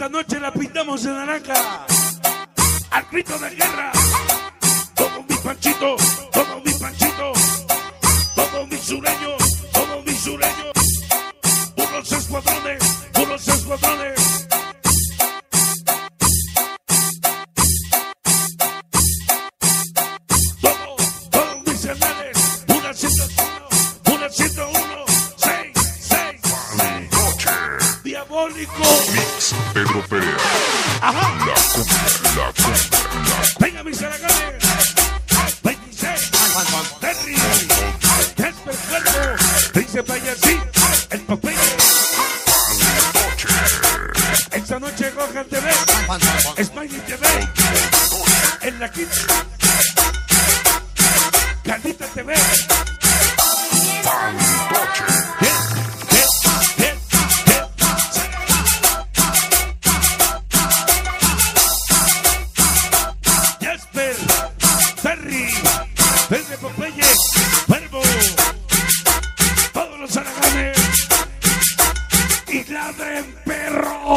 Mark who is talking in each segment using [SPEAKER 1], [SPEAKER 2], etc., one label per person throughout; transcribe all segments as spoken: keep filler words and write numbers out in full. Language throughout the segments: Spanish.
[SPEAKER 1] noche la pintamos de naranja. Al grito de guerra. Todo mi Panchito, todo mi Panchito, todo mi sureño, todo mi sureño. Unos escuadrones, unos escuadrones. Todo, todos mis hermanos. Una ciento uno, una ciento uno, seis, seis, seis. Diabólico.
[SPEAKER 2] Mix Pedro Perea.
[SPEAKER 1] Ajá.
[SPEAKER 2] La cumbia, la cumbia, la cumbia.
[SPEAKER 1] Venga, mis aragones. veintiséis. Terry. Jesper Cuervo. Dice Payasí. El Popeye. Esta noche Roja T V. Smiley T V. En la quinta. Carlita T V. Bien, bien, bien, bien. Jesper, Terry, desde Popeye, Cuervo, todos los araganes y ladren perro.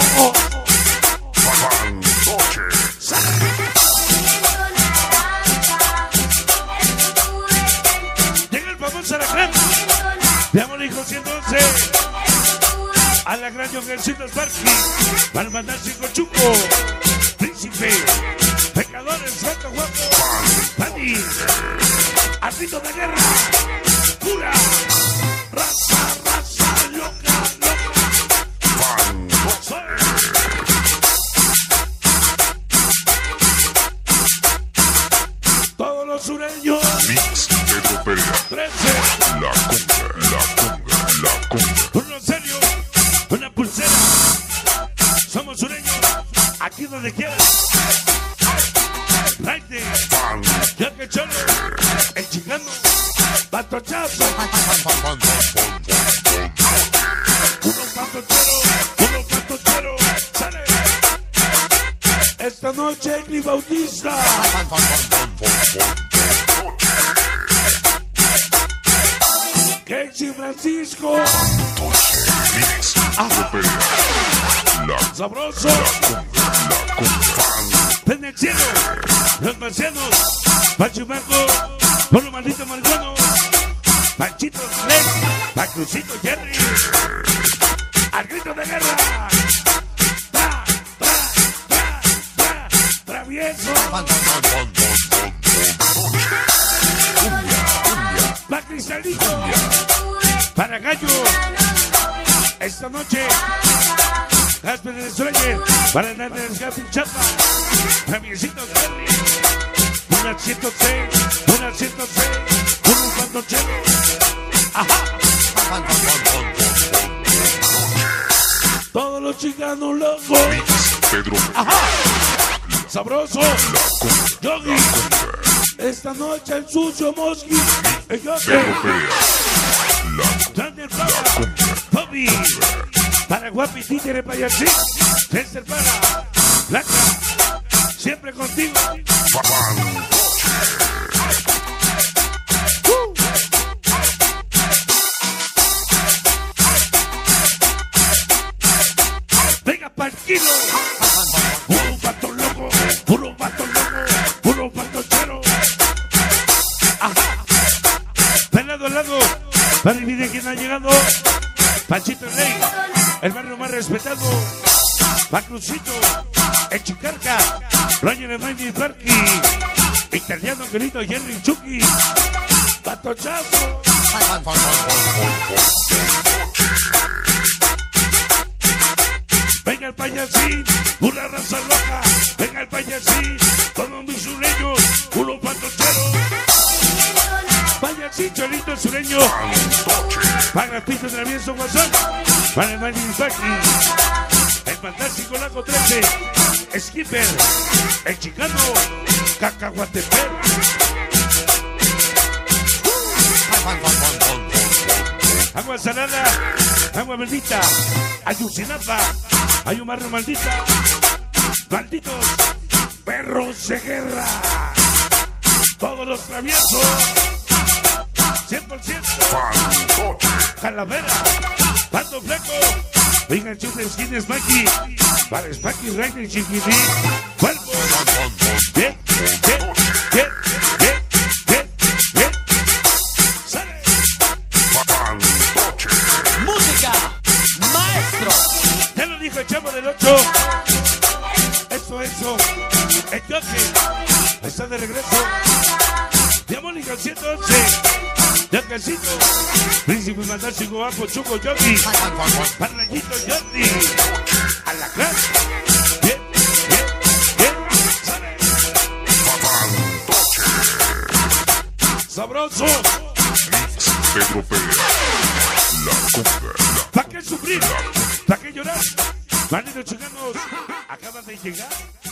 [SPEAKER 1] Llega el famoso Aragán, Diabólico ciento once, a la gran Yoguercito Sparky, para mandar cinco chuco, Príncipe, Pecadores, Gato Guapo, Dani, Ardito de Guerra, Pura, Raza, Raza, Loca, Loca, Soy. Todos los sureños,
[SPEAKER 2] Mix Pedro Perea.
[SPEAKER 1] trece,
[SPEAKER 2] La cumbia, la cumbia, la cumbia.
[SPEAKER 1] uno serio, una pulsera, somos sureños, aquí donde quieras. Raide, ya que chole, el chingano, patochazo, uno patochero, uno patochero, sale. Esta noche Egli Bautista, Kexi Francisco,
[SPEAKER 2] Mix Pedro Perea. La
[SPEAKER 1] sabroso,
[SPEAKER 2] cumbia, la cumbia.
[SPEAKER 1] en el cielo, los marcianos, Pachumaco, por los malditos marihuanos, Panchito Snake, Pacrucito Jerry, al grito de guerra, tra, tra, tra, tra, travieso, pa' Cristalito, para Gallo, esta noche, Jasper de Sueñer, para darle el gato chapa, Traviesito Jerry, una ciento seis, una ciento seis, un pantochero, ajá. Todos los chicanos locos,
[SPEAKER 2] Mix Pedro
[SPEAKER 1] ajá, sabroso,
[SPEAKER 2] La cumbia,
[SPEAKER 1] Yogi, esta noche el sucio Mosqui, el
[SPEAKER 2] Pedro
[SPEAKER 1] Yogi,
[SPEAKER 2] Perea. La
[SPEAKER 1] Daniel Paga, Bobby, para Guapi Títere Payasí, César para, Blanca, siempre contigo. Uh. Venga pa'l kilo, puro pato loco, puro pato loco, puro patochero. Ajá, de lado a lado, para dividir quién ha llegado. Panchito Ley, el barrio más respetado. Pacrucito, el Chicarca, Roger Mandy Parky, Italiano Querido Jerry Chucky, Patochazo. Venga el payasín, una raza loca. Venga el payasín, todos mis sureños, uno patochero. Payasín, cholito sureño. Para el pito travieso guasón. Para el Mandy Parky. El fantástico Lago trece, Skipper, el chicano, Cacahuatepec. Agua salada, agua bendita, Ayucinapa, hay un barrio maldita, malditos perros de guerra, todos los traviesos, cien por ciento, Calavera, Pando Fleco, Venga, chute, skin, Smacky. Para Smacky, Raiden, Chiquitín. Cuerpo. Bien, bien, bien, bien, bien, bien. Sale.
[SPEAKER 3] Música, maestro.
[SPEAKER 1] Ya lo dijo el chavo del ocho. Eso, eso. El Jockey está de regreso. Diabólica ciento once. Yacasito. Príncipe Fantástico, Guapo, Chuco, Jockey. Parrayito, Jordi. A la clase. Bien, bien, bien. Sale. Sabroso.
[SPEAKER 2] Pedro Pérez. La conga.
[SPEAKER 1] ¿Para qué sufrir? ¿Para qué llorar? Malditos chicanos, acaban de llegar.